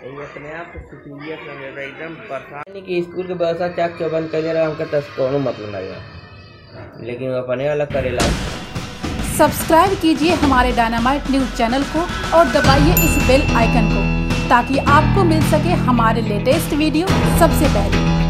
ये अपने आप सीरियस लगे एकदम परेशान कि स्कूल के व्यवस्था चाक चौबंद कर रहा हमका तस कोनो मतलब नहीं है, लेकिन वो अपने अलग करेला। सब्सक्राइब कीजिए हमारे डायनामाइट न्यूज़ चैनल को और दबाइए इस बेल आइकन को ताकि आपको मिल सके हमारे लेटेस्ट वीडियो सबसे पहले।